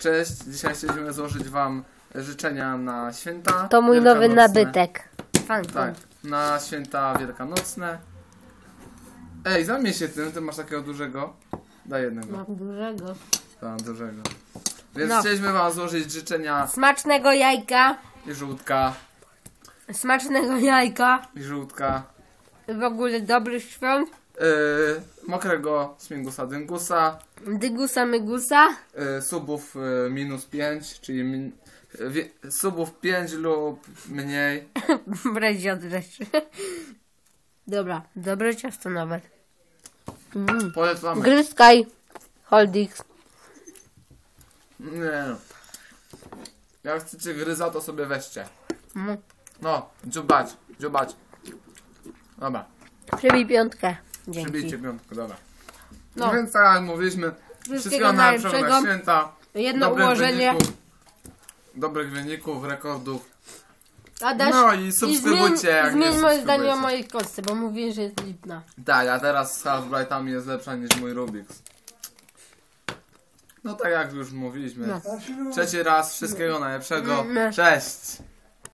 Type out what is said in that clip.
Cześć, dzisiaj chcieliśmy złożyć wam życzenia na święta. To mój nowy nabytek. Tak, na święta wielkanocne. Ej, zamień się tym, ty masz takiego dużego. Daj jednego. Mam dużego. Tak, dużego. Więc chcieliśmy wam złożyć życzenia Smacznego jajka. i żółtka. Smacznego jajka. I żółtka. W ogóle dobrych świąt. Mokrego śmigusa dyngusa. Dygusa mygusa. Subów -5, czyli subów 5 lub mniej. Brać od rzeczy. Dobra, dobre ciasto nawet. Polecamy. Gryskaj. Holdix. Nie no. Jak chcecie gryza, to sobie weźcie. No, dziubać. Dobra. Przybij piątkę. Dzięki. Przybijcie piątkę, dobra. No. Więc tak jak mówiliśmy, wszystkiego najlepszego na święta. Jedno ułożenie. Dobrych wyników, rekordów. Adaś, No i subskrybujcie, jak nie zmień moje zdanie o subskrybujecie. mojej kostce, bo mówię, że jest lipna. Tak, a teraz z Half-Brightami jest lepsza niż mój Rubik's. No tak jak już mówiliśmy. No. Trzeci raz, wszystkiego najlepszego. No. Cześć!